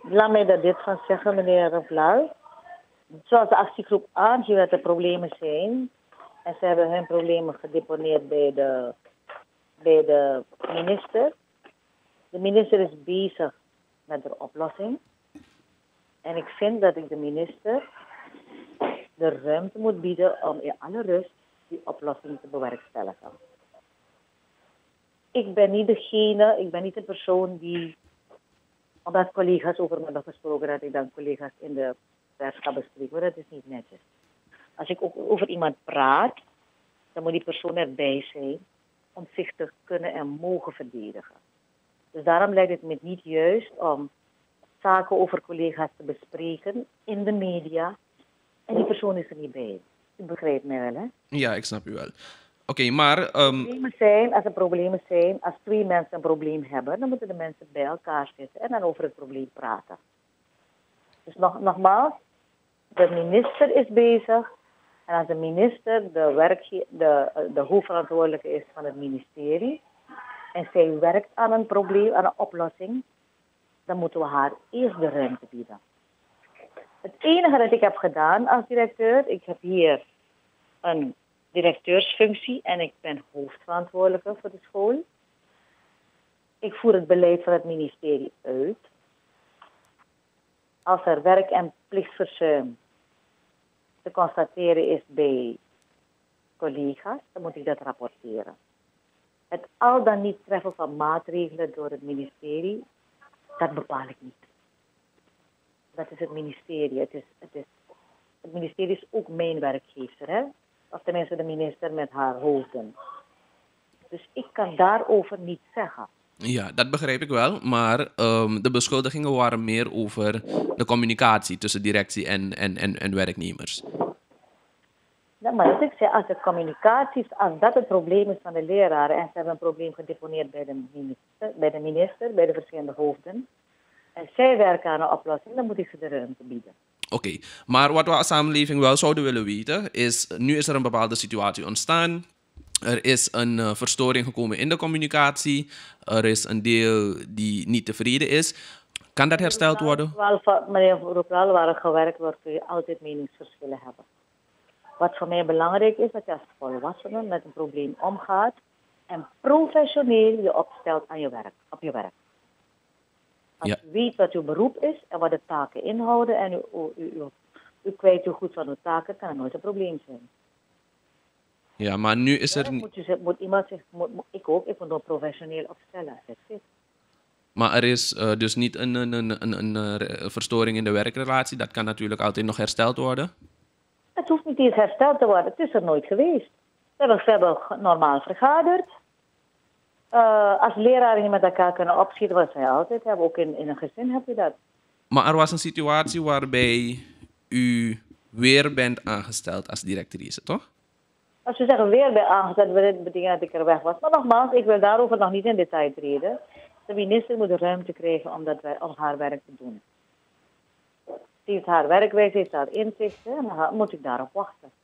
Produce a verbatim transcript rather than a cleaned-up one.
laat mij daar dit van zeggen, meneer Raplau. Zoals de actiegroep aangeeft dat er problemen zijn. En ze hebben hun problemen gedeponeerd bij de, bij de minister. De minister is bezig met de oplossing. En ik vind dat ik de minister de ruimte moet bieden om in alle rust die oplossing te bewerkstelligen. Ik ben niet degene, ik ben niet de persoon die, omdat collega's over me hebben gesproken, dat ik dan collega's in de pers ga bespreken. Dat is niet netjes. Als ik ook over iemand praat, dan moet die persoon erbij zijn om zich te kunnen en mogen verdedigen. Dus daarom lijkt het me niet juist om zaken over collega's te bespreken in de media en die persoon is er niet bij. U begrijpt mij wel, hè? Ja, ik snap u wel. Oké, okay, maar... Um... Problemen zijn, als er problemen zijn, als twee mensen een probleem hebben, dan moeten de mensen bij elkaar zitten en dan over het probleem praten. Dus nog, nogmaals, de minister is bezig. En als de minister de, werkge- de, de hoofdverantwoordelijke is van het ministerie en zij werkt aan een probleem, aan een oplossing, dan moeten we haar eerst de ruimte bieden. Het enige dat ik heb gedaan als directeur, ik heb hier een directeursfunctie en ik ben hoofdverantwoordelijke voor de school. Ik voer het beleid van het ministerie uit. Als er werk- en plichtverzuim te constateren is bij collega's, dan moet ik dat rapporteren. Het al dan niet treffen van maatregelen door het ministerie, dat bepaal ik niet. Dat is het ministerie. Het, is, het, is, het ministerie is ook mijn werkgever, hè? Of tenminste de minister met haar hoofden. Dus ik kan daarover niet zeggen. Ja, dat begrijp ik wel. Maar um, de beschuldigingen waren meer over de communicatie tussen directie en, en, en, en werknemers. Ja, maar dat ik zeg, als de communicatie, als dat het probleem is van de leraren en ze hebben een probleem gedeponeerd bij de minister, bij de, minister, bij de verschillende hoofden, en zij werken aan een oplossing, dan moet ik ze de ruimte bieden. Oké, okay, maar wat we als samenleving wel zouden willen weten is, nu is er een bepaalde situatie ontstaan. Er is een uh, verstoring gekomen in de communicatie. Er is een deel die niet tevreden is. Kan dat hersteld worden? Meneer Roepral, waar er gewerkt wordt, kun je altijd meningsverschillen hebben. Wat voor mij belangrijk is, dat je als volwassene met een probleem omgaat en professioneel je opstelt aan je werk, op je werk. Als ja. u weet wat uw beroep is en wat de taken inhouden en u, u, u, u, u kwijt u goed van uw taken, kan er nooit een probleem zijn. Ja, maar nu is er... Ja, moet, je, moet iemand zich, moet, moet, ik ook, ik moet nog professioneel opstellen. Dat is het. Maar er is uh, dus niet een, een, een, een, een verstoring in de werkrelatie. Dat kan natuurlijk altijd nog hersteld worden. Het hoeft niet eens hersteld te worden. Het is er nooit geweest. We hebben, we hebben normaal vergaderd. Uh, als leraren niet met elkaar kunnen opschieten, wat zij altijd hebben. Ook in, in een gezin heb je dat. Maar er was een situatie waarbij u weer bent aangesteld als directrice, toch? Als we zeggen weer bij aangesteld, dat betekent dat ik er weg was. Maar nogmaals, ik wil daarover nog niet in detail treden. De minister moet de ruimte krijgen om, dat, om haar werk te doen. Ze heeft haar werkwijze, heeft haar inzichten en dan moet ik daarop wachten.